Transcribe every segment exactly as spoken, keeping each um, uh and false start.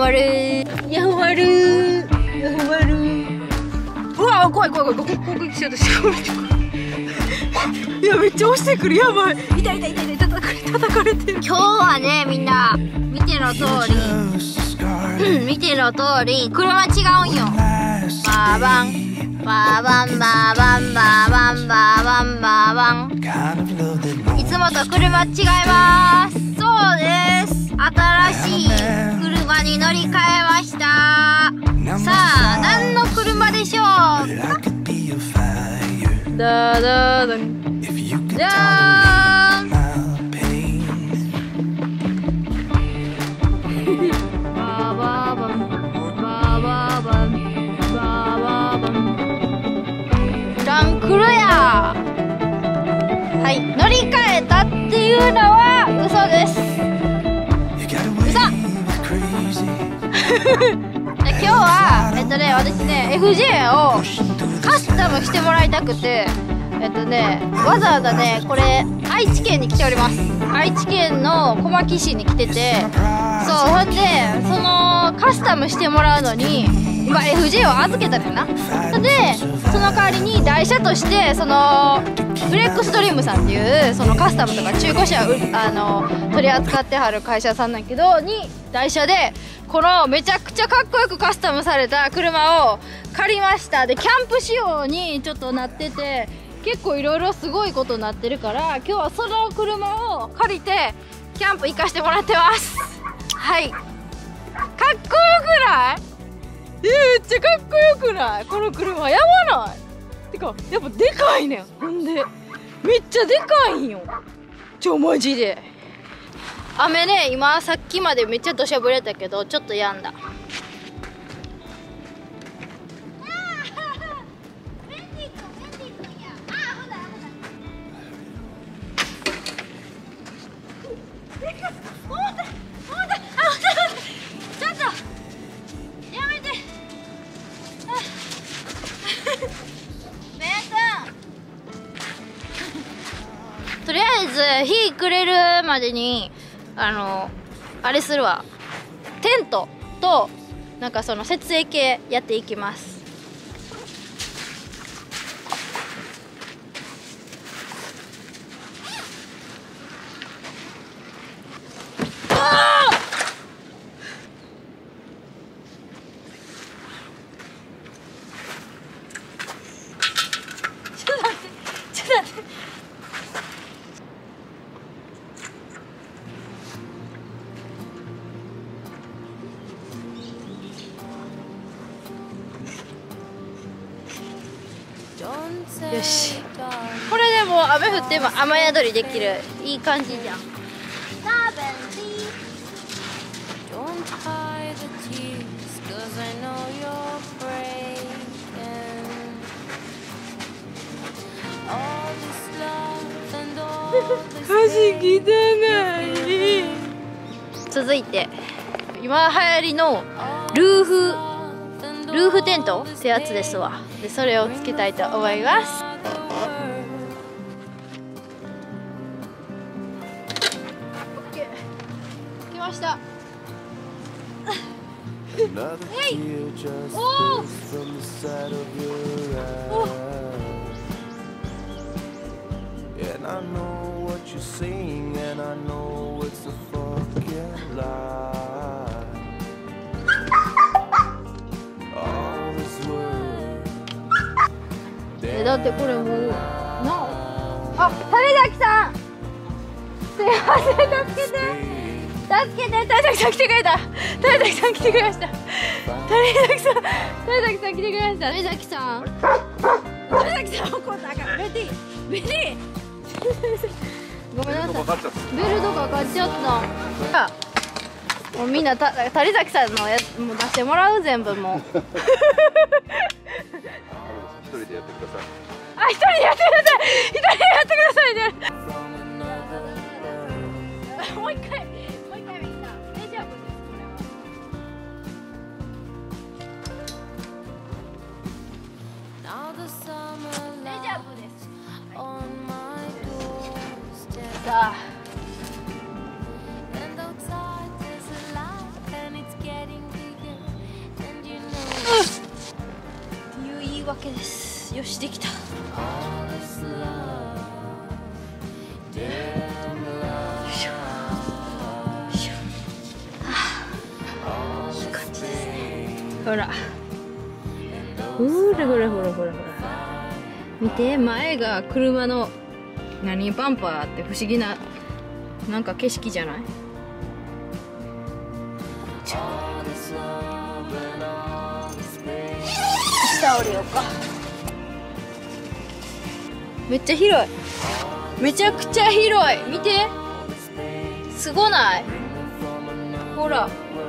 わるやわるやわる。うわ怖い怖い怖い、攻撃しようとしてる。いやめっちゃ押してくる、やばい。痛い痛い痛い痛い、叩かれ叩かれてる。今日はねみんな見ての通り、うん、見ての通り車違うんよ。バーバンバーバンバーバンバーバンバーバンバーバン。いつもと車違います。そうです、新しい車に乗り換えました。さあ何の車でしょうか。ダダダンじゃーん。バーバーバンバーバーバンバーバーバン。ランクルや。はい、乗り換えたっていうのは嘘です。嘘。今日はえっとね私ね エフジェー をカスタムしてもらいたくて、えっとねわざわざねこれ愛知県に来ております。愛知県の小牧市に来てて、そうほんでそのカスタムしてもらうのに今 エフジェー を預けたのよな。でその代わりに台車としてそのフレックスドリームさんっていうそのカスタムとか中古車をあの取り扱ってはる会社さんなんやけどに台車でこのめちゃくちゃかっこよくカスタムされた車を借りました。でキャンプ仕様にちょっとなってて結構いろいろすごいことになってるから、今日はその車を借りてキャンプ行かしてもらってます。はい、かっこよくない？えー、めっちゃかっこよくない？この車やばない？てかやっぱでかいねん。ほんでめっちゃでかいんよ。ちょマジで雨ね、今さっきまでめっちゃ土砂降りたけどちょっとやんだ。とりあえず日暮れるまでにあのあれするわ、テントとなんかその設営系やっていきます。ちょっと待ってちょっと待って。よし、これでもう雨降っても雨宿りできる、いい感じじゃん。足汚い。続いて今流行りのルーフルーフテントってやつですわ。でそれをつけたいと思います。来ました。えいおーおえだってこれもうなあ、種崎さんすいません、助けて助けて、種崎さん来てくれた、種崎さん来てくれました、種崎さん種崎さん来てくれました、種崎さん種崎さん怒ったあかん、ベティベティごめんなさい、ベルトかかっちゃった。もうみんなた種崎さんのやつもう出してもらう、全部もう一人でやってください。 あ、一人でやってください。一人でやってくださいね。もう一回、もう一回みんな。大丈夫です。これは。大丈夫です。さあ。 いうわけです。よし、できた。ほらほらほらほらほらほら見て、前が車の何バンパーって不思議ななんか景色じゃない？下降りようか。めっちゃ広い、めちゃくちゃ広い。見て、すごない？ほら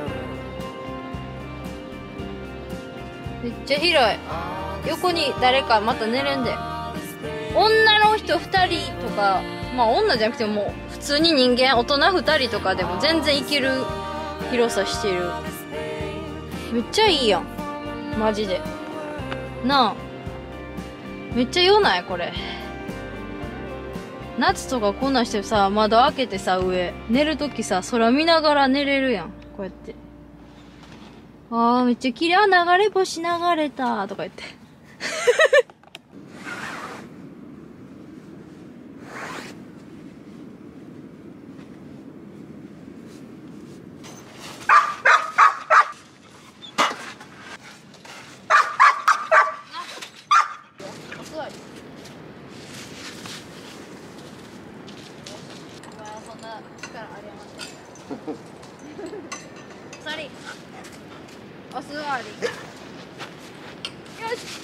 めっちゃ広い。横に誰かまた寝れんで。女の人ふたりとか、まあ女じゃなくても普通に人間大人ふたりとかでも全然いける広さしてる。めっちゃいいやんマジでなあ。めっちゃよないこれ。夏とかこんなんしてさ、窓開けてさ、上寝るときさ、空見ながら寝れるやん、こうやって。あーめっちゃ綺麗。あ、流れ星流れたとか言ってお座り。そんな力ありませんお座り、お座り。よし。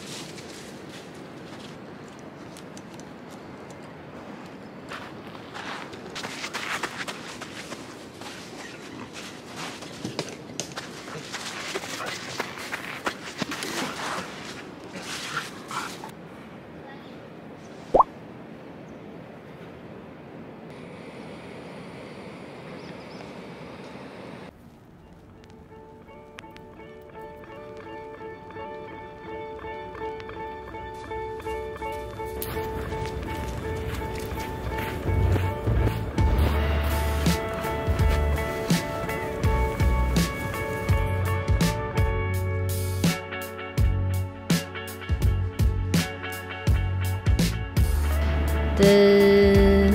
で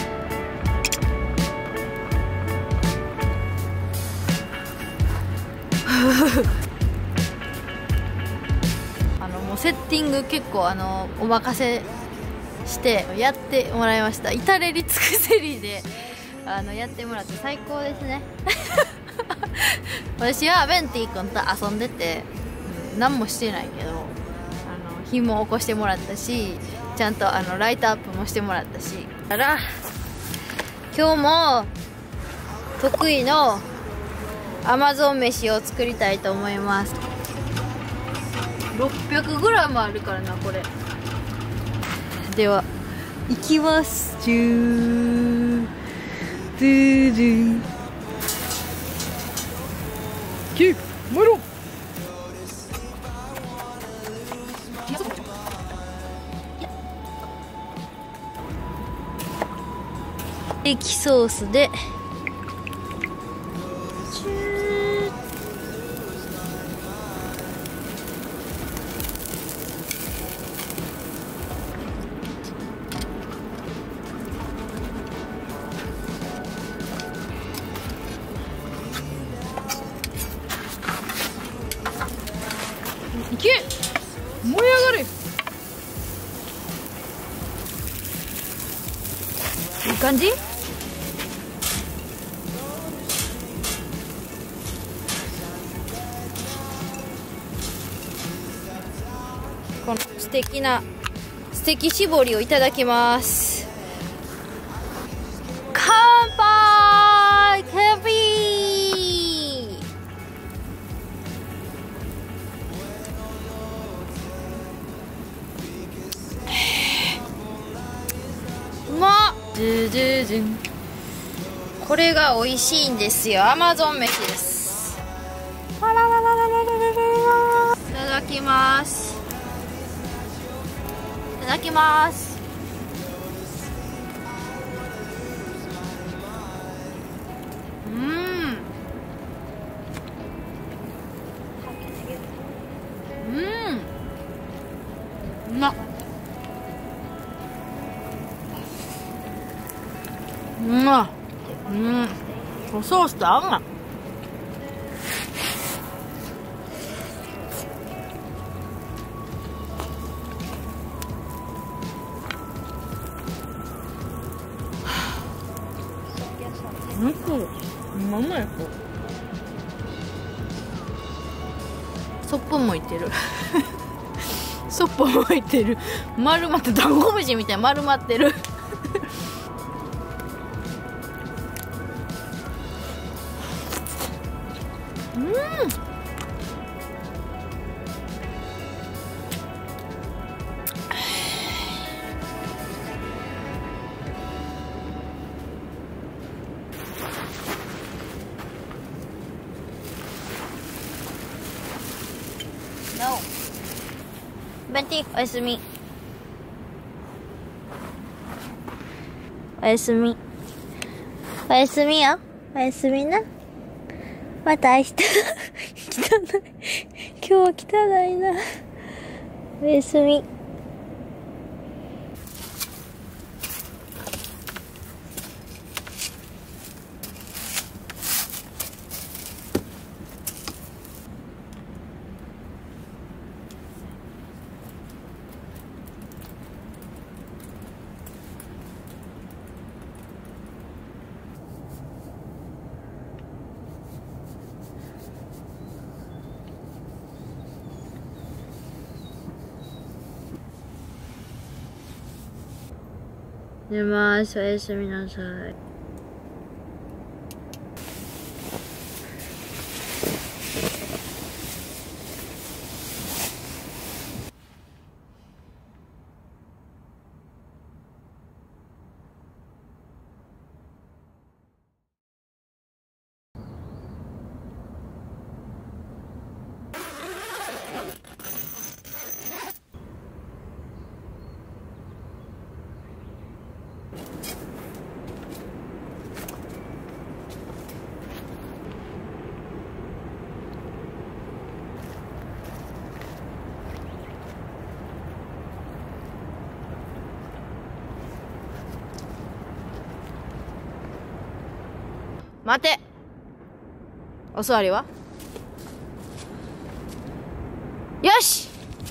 あのもうセッティング結構あのお任せしてやってもらいました。至れり尽くせりであのやってもらって最高ですね私はベンティ君と遊んでて、うん、何もしてないけど、あの火も起こしてもらったし、ちゃんとあのライトアップもしてもらったし、だから今日も得意のアマゾン飯を作りたいと思います。ろっぴゃくグラムあるからなこれ。ではいきます。チュードゥドゥキーモロエキソースでチューいけ燃え上がれ。いい感じ。この素敵な素敵絞りをいただきます。乾杯カピー。うまっ。ジュジュジュン。これが美味しいんですよ。アマゾン飯です。いただきます。いただきます。うん。うん。 うまっ。うまっ。うん。ソースと合うな。うん、うまい。そっぽもいてる。そっぽもいてる。丸まってダンゴムシみたいに丸まってる。うん。ベンティ、おやすみ。おやすみ。おやすみよ。おやすみな。また明日。汚い。今日は汚いな。おやすみ。寝ます。おやすみなさい。待て。お座りは？よし。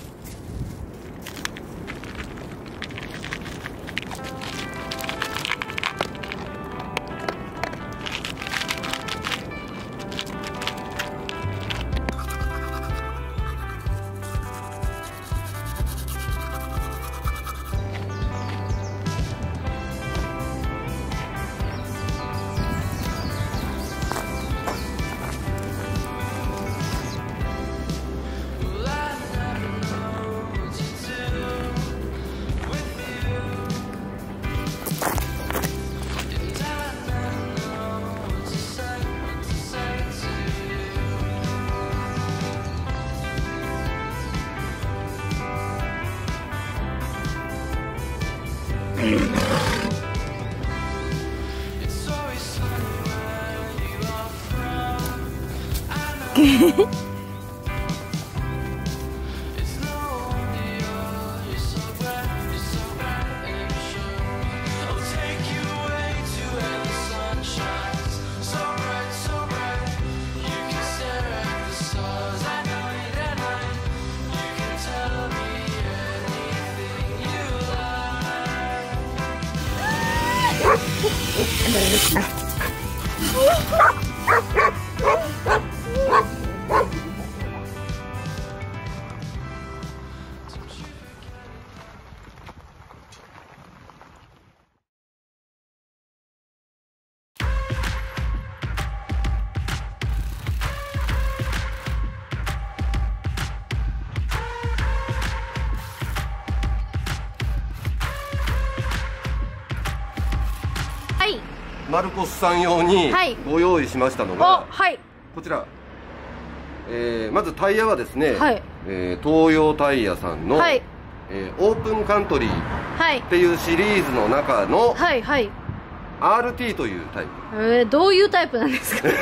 マルコスさん用にご用意しましたのが、 はい、 こちら、えー、まずタイヤはですね、 はい、 えー、東洋タイヤさんの、はい、えー、オープンカントリーっていうシリーズの中の、はいはい、アールティー というタイプ。 えー、どういうタイプなんですか？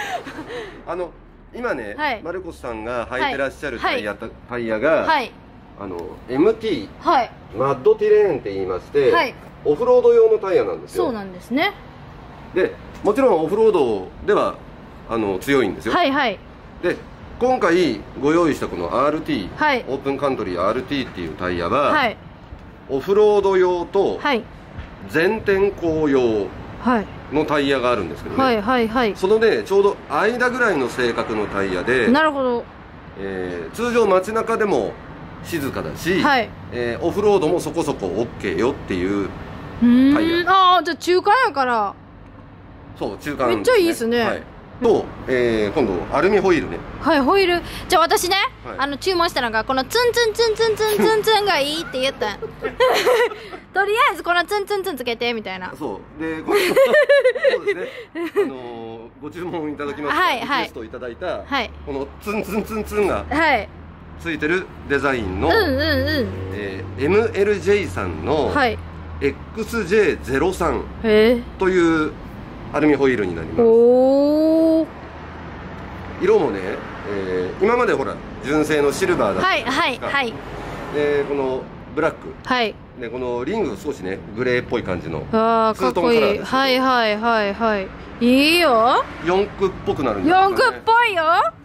あの今ね、はい、マルコスさんが履いてらっしゃるタイヤ、はい、タイヤが、はい、 あの エムティー、はい、マッドティレーンって言いまして、はい、オフロード用のタイヤなんですよ。 そうなんですね。 でもちろんオフロードではあの強いんですよ。はいはい。で今回ご用意したこの アールティー、はい、オープンカントリー アールティー っていうタイヤは、はい、オフロード用と全天候用のタイヤがあるんですけどね、はいはいはい、そのねちょうど間ぐらいの性格のタイヤで、なるほど、えー、通常街中でも静かだし、はい、えー、オフロードもそこそこ オーケー よっていうタイヤ。 ああ、じゃあ中間やから。 そう、中間、ね、 めっちゃいいですね。はい、 と、えー、今度アルミホイールね。 はい、ホイール。じゃあ私ね、はい、あの注文したのがこのツンツンツンツンツンツンツンがいいって言ったんとりあえずこのツンツンツンつけてみたいな。 そうでこのそうですね、あのー、ご注文いただきました、はい、リクエストいただいた、はい、このツンツンツンツンがついてるデザインの、うんうんうん、えー、エムエルジェイ さんの、はい、エックスジェイゼロさん というアルミホイールになります。おー、色もね、えー、今までほら純正のシルバーだったじゃないですか。はいはいはい。でこのブラック、はい、でこのリング少しねグレーっぽい感じのツートンカラーです。 はいはいはいはい。いいよ。 四駆っぽくなるんじゃないですかね。 四駆っぽいよ。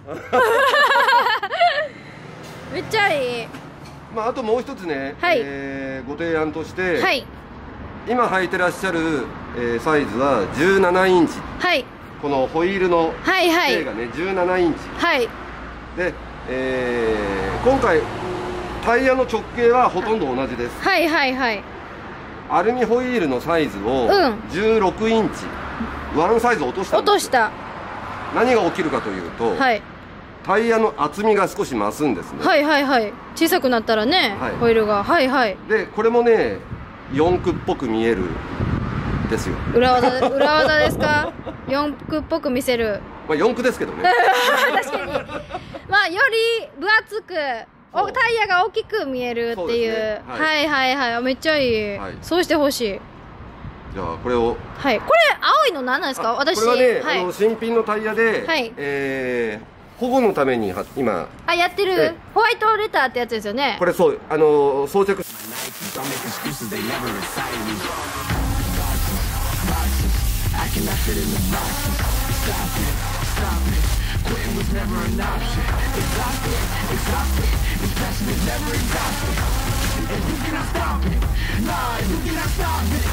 めっちゃいい。 まああともう一つね、はい、えー、ご提案として、はい、今履いてらっしゃる、えー、サイズはじゅうななインチ。はい。このホイールの径がね、はいはい、じゅうななインチ。はい。で、えー、今回タイヤの直径はほとんど同じです。はいはいはい。アルミホイールのサイズをじゅうろくインチ、うん、ワンサイズ落としたんですよ。落とした。何が起きるかというと、はい、タイヤの厚みが少し増すんですね。 はいはいはい。小さくなったらね、はい、ホイールが。はいはい。 でこれもね四駆っぽく見えるですよ。 裏技裏技ですか？四駆っぽく見せる。 まあ四駆ですけどね。 確かに。まあより分厚くおタイヤが大きく見えるっていう。ね、はい、はいはいはい、めっちゃいい。はい、そうしてほしい。 じゃあこれを。 はい。これ青いの何なんですか？私。 これはね、はい、あの新品のタイヤで、はい、えー、保護のために今。 あ、やってるホワイトレターってやつですよね。 これそうあの装着。Quitting was never an option. Exhausted, exhausted. This passion is never exhausted. And you cannot stop it. Nah, you cannot stop it.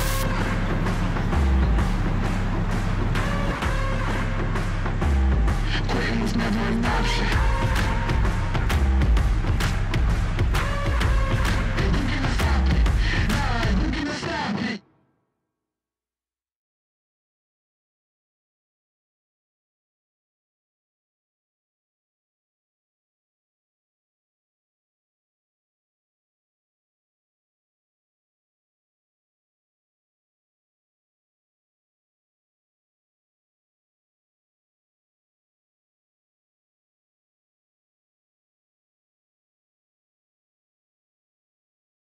Quitting was never an option.